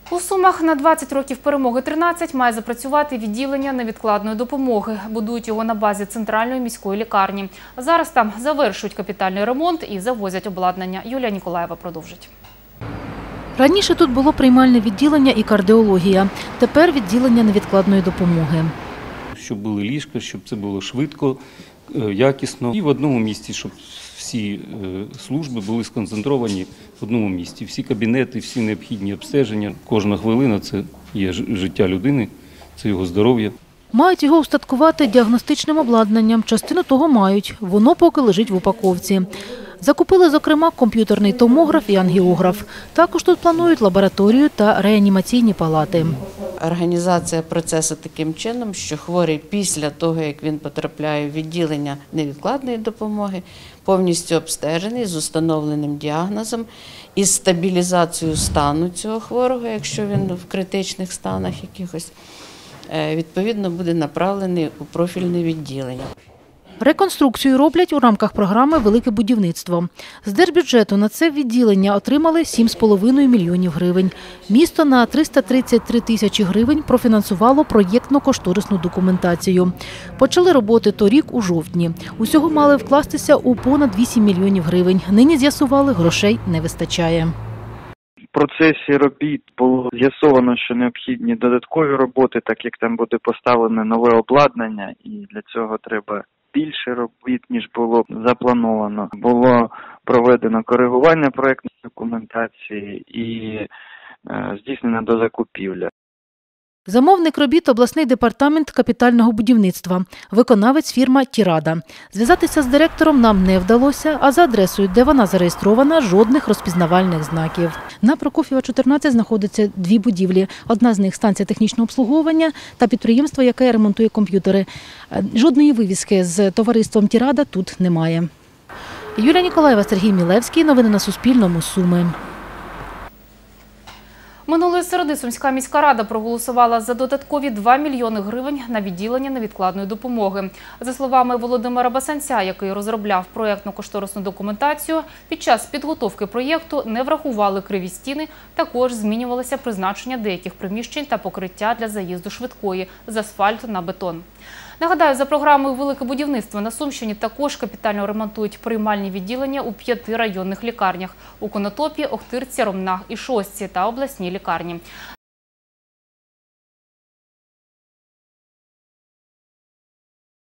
У Сумах на 20 років перемоги 13 має запрацювати відділення невідкладної допомоги. Будують його на базі центральної міської лікарні. Зараз там завершують капітальний ремонт і завозять обладнання. Юлія Ніколаєва продовжить. Раніше тут було приймальне відділення і кардіологія. Тепер відділення невідкладної допомоги. Щоб були ліжка, щоб це було швидко, якісно. І в одному місці, щоб всі служби були сконцентровані в одному місці. Всі кабінети, всі необхідні обстеження. Кожна хвилина – це є життя людини, це його здоров'я. Мають його устаткувати діагностичним обладнанням. Частину того мають. Воно поки лежить в упаковці. Закупили, зокрема, комп'ютерний томограф і ангіограф. Також тут планують лабораторію та реанімаційні палати. Організація процесу таким чином, що хворий після того, як він потрапляє в відділення невідкладної допомоги, повністю обстежений з установленим діагнозом і стабілізацією стану цього хворого, якщо він в критичних станах якихось, відповідно буде направлений у профільне відділення. Реконструкцію роблять у рамках програми «Велике будівництво». З держбюджету на це відділення отримали 7,5 мільйонів гривень. Місто на 333 тисячі гривень профінансувало проєктно-кошторисну документацію. Почали роботи торік у жовтні. Усього мали вкластися у понад 8 мільйонів гривень. Нині з'ясували, грошей не вистачає. В процесі робіт було з'ясовано, що необхідні додаткові роботи, так як там буде поставлене нове обладнання, і для цього треба більше робіт, ніж було заплановано. Було проведено коригування проєктної документації і здійснена дозакупівля. Замовник робіт – обласний департамент капітального будівництва, виконавець фірма «Тірада». Зв'язатися з директором нам не вдалося, а за адресою, де вона зареєстрована, жодних розпізнавальних знаків. На Прокоф'єва, 14 знаходяться дві будівлі. Одна з них – станція технічного обслуговування та підприємство, яке ремонтує комп'ютери. Жодної вивіски з товариством «Тірада» тут немає. Юлія Ніколаєва, Сергій Мілевський. Новини на Суспільному. Суми. Минулої середи Сумська міська рада проголосувала за додаткові 2 мільйони гривень на відділення невідкладної допомоги. За словами Володимира Басанця, який розробляв проєктно-кошторисну документацію, під час підготовки проєкту не врахували криві стіни, також змінювалося призначення деяких приміщень та покриття для заїзду швидкої з асфальту на бетон. Нагадаю, за програмою «Велике будівництво» на Сумщині також капітально ремонтують приймальні відділення у 5 районних лікарнях – у Конотопі, Охтирці, Ромнах і Шостці та обласній лікарні.